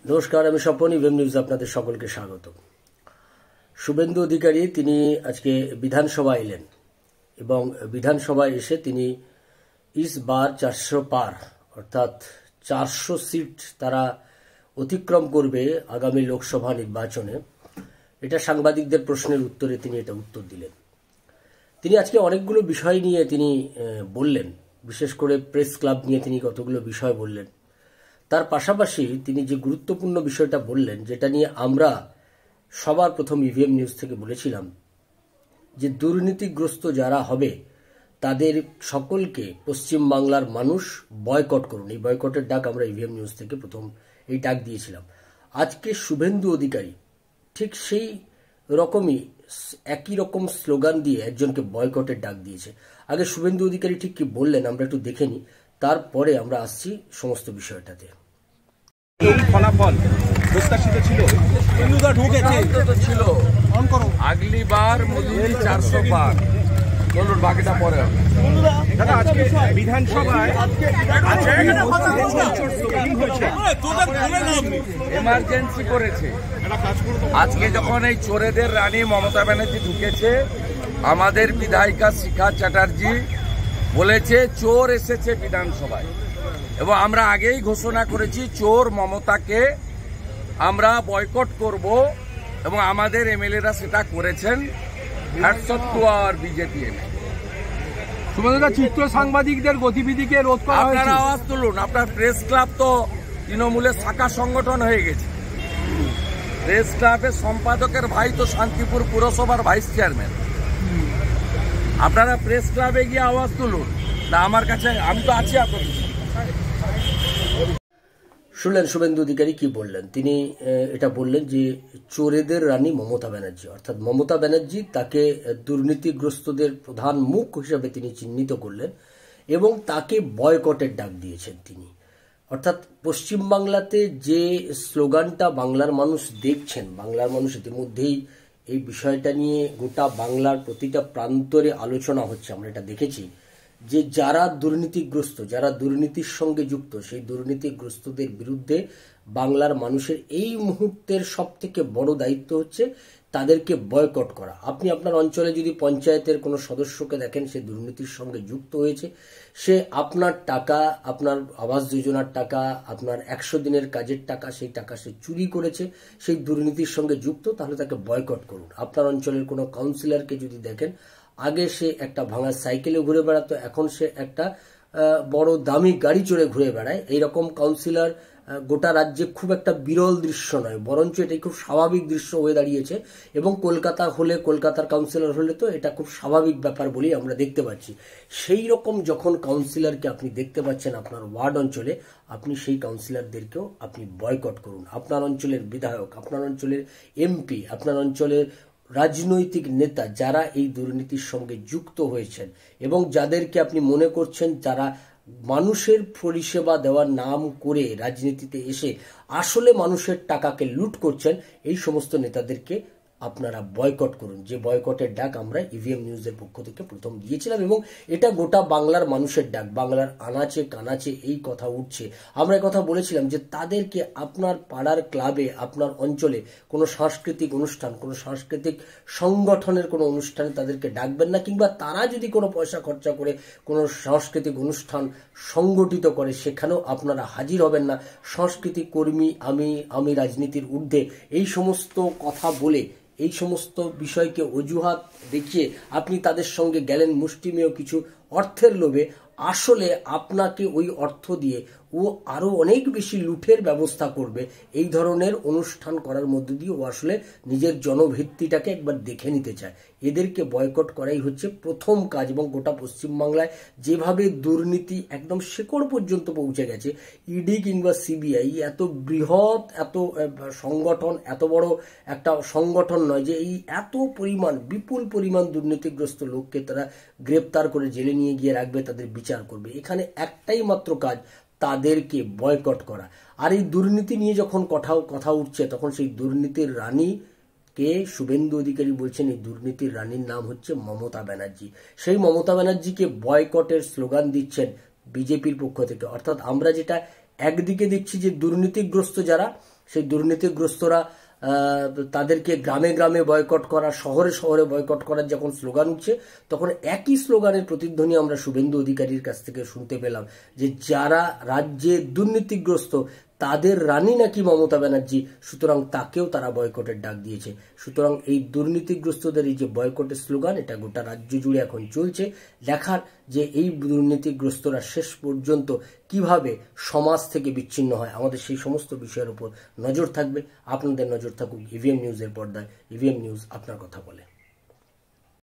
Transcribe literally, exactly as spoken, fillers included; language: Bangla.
নমস্কার, আমি স্বপন। ইভিএম নিউজ আপনাদের সকলকে স্বাগত। শুভেন্দু অধিকারী তিনি আজকে বিধানসভা এলেন এবং বিধানসভায় এসে তিনি ইস বার চারশো পার অর্থাৎ চারশো সিট তারা অতিক্রম করবে আগামী লোকসভা নির্বাচনে। এটা সাংবাদিকদের প্রশ্নের উত্তরে তিনি এটা উত্তর দিলেন। তিনি আজকে অনেকগুলো বিষয় নিয়ে তিনি বললেন, বিশেষ করে প্রেস ক্লাব নিয়ে তিনি কতগুলো বিষয় বললেন। তার পাশাপাশি তিনি যে গুরুত্বপূর্ণ বিষয়টা বললেন, যেটা নিয়ে আমরা সবার প্রথম ইভিএম নিউজ থেকে বলেছিলাম যে দুর্নীতিগ্রস্ত যারা হবে তাদের সকলকে পশ্চিমবাংলার মানুষ বয়কট করুন। এই বয়কটের ডাক আমরা ইভিএম নিউজ থেকে প্রথম এই ডাক দিয়েছিলাম। আজকে শুভেন্দু অধিকারী ঠিক সেই রকমই একই রকম স্লোগান দিয়ে একজনকে বয়কটের ডাক দিয়েছে। আগে শুভেন্দু অধিকারী ঠিক কি বললেন আমরা একটু দেখে নিই, তারপরে আমরা আসছি সমস্ত বিষয়টাতে। এই ফলাফল প্রত্যাশিত ছিল, হিন্দুরা ঢুকেছে তো ছিল। আগলি বার মোদী চারশো পার, চলুন বাকিটা পরে হবে। দাদা আজকে বিধানসভায় এমার্জেন্সি করেছে। আজকে যখন এই চোরেদের রানী মমতা ব্যানার্জি ঢুকেছে, আমাদের বিধায়িকা শিখা চ্যাটার্জি বলেছে চোর এসেছে বিধানসভায়, এবং আমরা আগেই ঘোষণা করেছি চোর মমতাকে আমরা বয়কট করব, এবং আমাদের এমএলএরা সেটা করেছেন। বিজেপি চিত্র সাংবাদিকদের গতিবিধিকে রোধ করা হয়েছে। আপনারা আওয়াজ তুলুন। আপনার প্রেস ক্লাব তো তৃণমূলের শাখা সংগঠন হয়ে গেছে। প্রেস ক্লাবের সম্পাদকের ভাই তো শান্তিপুর পুরসভার ভাইস চেয়ারম্যান। আপনারা প্রেস ক্লাবে গিয়ে আওয়াজ তুলুন না, আমার কাছে আমি তো আছি আপনাদের। শুনলেন শুভেন্দু অধিকারী কি বললেন। তিনি এটা বললেন যে চোরেদের রানী মমতা ব্যানার্জি, অর্থাৎ মমতা ব্যানার্জি তাকে দুর্নীতিগ্রস্তদের প্রধান মুখ হিসেবে তিনি চিহ্নিত করলেন এবং তাকে বয়কটের ডাক দিয়েছেন তিনি। অর্থাৎ পশ্চিমবাংলাতে যে স্লোগানটা বাংলার মানুষ দেখছেন, বাংলার মানুষ ইতিমধ্যেই এই বিষয়টা নিয়ে গোটা বাংলার প্রতিটা প্রান্তরে আলোচনা হচ্ছে। আমরা এটা দেখেছি যে যারা দুর্নীতিগ্রস্ত, যারা দুর্নীতির সঙ্গে যুক্ত, সেই দুর্নীতিগ্রস্তদের বিরুদ্ধে বাংলার মানুষের এই মুহূর্তের সব থেকে বড় দায়িত্ব হচ্ছে তাদেরকে বয়কট করা। আপনি আপনার অঞ্চলে যদি পঞ্চায়েতের কোনো সদস্যকে দেখেন সে দুর্নীতির সঙ্গে যুক্ত হয়েছে, সে আপনার টাকা, আপনার আবাস যোজনার টাকা, আপনার একশো দিনের কাজের টাকা, সেই টাকা সে চুরি করেছে, সেই দুর্নীতির সঙ্গে যুক্ত, তাহলে তাকে বয়কট করুন। আপনার অঞ্চলের কোনো কাউন্সিলরকে যদি দেখেন, আগে সে একটা ভাঙা সাইকেলে ঘুরে বেড়াতো, এখন সে একটা বড় দামি গাড়ি চড়ে ঘুরে বেড়ায়। এইরকম কাউন্সিলর গোটা রাজ্যে খুব একটা বিরল দৃশ্য নয়, বরঞ্চ এটাই খুব স্বাভাবিক দৃশ্য হয়ে দাঁড়িয়েছে। এবং কলকাতা হলে, কলকাতার কাউন্সিলর হলে তো এটা খুব স্বাভাবিক ব্যাপার বলেই আমরা দেখতে পাচ্ছি। সেই রকম যখন কাউন্সিলরকে আপনি দেখতে পাচ্ছেন আপনার ওয়ার্ড অঞ্চলে, আপনি সেই কাউন্সিলরদেরকেও আপনি বয়কট করুন। আপনার অঞ্চলের বিধায়ক, আপনার অঞ্চলের এমপি, আপনার অঞ্চলের রাজনৈতিক নেতা যারা এই দুর্নীতির সঙ্গে যুক্ত হয়েছেন এবং যাদেরকে আপনি মনে করছেন যারা মানুষের পরিষেবা দেওয়ার নাম করে রাজনীতিতে এসে আসলে মানুষের টাকাকে লুট করছেন, এই সমস্ত নেতাদেরকে আপনারা বয়কট করুন। যে বয়কটের ডাক আমরা ইভিএম নিউজের পক্ষ থেকে প্রথম দিয়েছিলাম এবং এটা গোটা বাংলার মানুষের ডাক। বাংলার আনাচে কানাচে এই কথা উঠছে। আমরা কথা বলেছিলাম যে তাদেরকে আপনার পাড়ার ক্লাবে, আপনার অঞ্চলে কোনো সাংস্কৃতিক অনুষ্ঠান, কোনো সাংস্কৃতিক সংগঠনের কোনো অনুষ্ঠানে তাদেরকে ডাকবেন না, কিংবা তারা যদি কোনো পয়সা খরচা করে কোনো সাংস্কৃতিক অনুষ্ঠান সংগঠিত করে সেখানেও আপনারা হাজির হবেন না। সাংস্কৃতিক কর্মী আমি, আমি রাজনীতির ঊর্ধ্বে, এই সমস্ত কথা বলে, এই সমস্ত বিষয়কে অজুহাত দেখিয়ে আপনি তাদের সঙ্গে গেলেন মুষ্টিমেয় কিছু অর্থের লোভে। আসলে আপনাকে ওই অর্থ দিয়ে ও আরো অনেক বেশি লুঠের ব্যবস্থা করবে। এই ধরনের অনুষ্ঠান করার মধ্য দিয়ে ও আসলে নিজের জনভিত্তিটাকে একবার দেখে নিতে চায়। এদেরকে বয়কট করাই হচ্ছে প্রথম কাজ। এবং গোটা পশ্চিমবাংলায় যেভাবে দুর্নীতি একদম শেকড় পর্যন্ত পৌঁছে গেছে, ইডি কিংবা সিবিআই এত বৃহৎ, এত সংগঠন, এত বড় একটা সংগঠন নয় যে এই এত পরিমাণ, বিপুল পরিমাণ দুর্নীতিগ্রস্ত লোককে তারা গ্রেপ্তার করে জেলে নিয়ে গিয়ে রাখবে, তাদের বিচার করবে। এখানে একটাই মাত্র কাজ, তাদেরকে বয়কট করা। আর এই দুর্নীতি নিয়ে যখন কথা কথা উঠছে, তখন সেই দুর্নীতির রানী কে শুভেন্দু অধিকারী বলছেন এই দুর্নীতির রানীর নাম হচ্ছে মমতা ব্যানার্জি। সেই মমতা ব্যানার্জিকে বয়কটের স্লোগান দিচ্ছেন বিজেপির পক্ষ থেকে। অর্থাৎ আমরা যেটা একদিকে দেখছি যে দুর্নীতিগ্রস্ত যারা সেই দুর্নীতিগ্রস্তরা তাদেরকে গ্রামে গ্রামে বয়কট করা, শহরে শহরে বয়কট করার যখন স্লোগান উঠছে, তখন একই স্লোগানের প্রতিধ্বনি আমরা শুভেন্দু অধিকারীর কাছ থেকে শুনতে পেলাম যে যারা রাজ্যে দুর্নীতিগ্রস্ত তাদের রানী নাকি মমতা ব্যানার্জি, সুতরাং তাকেও তারা বয়কটের ডাক দিয়েছে। সুতরাং এই দুর্নীতিগ্রস্তদের এই যে বয়কটের স্লোগান, এটা গোটা রাজ্য জুড়ে এখন চলছে। দেখার যে এই দুর্নীতিগ্রস্তরা শেষ পর্যন্ত কিভাবে সমাজ থেকে বিচ্ছিন্ন হয়, আমাদের সেই সমস্ত বিষয়ের উপর নজর থাকবে। আপনাদের নজর থাকুক ইভিএম নিউজের পর্দায়। ইভিএম নিউজ আপনার কথা বলে।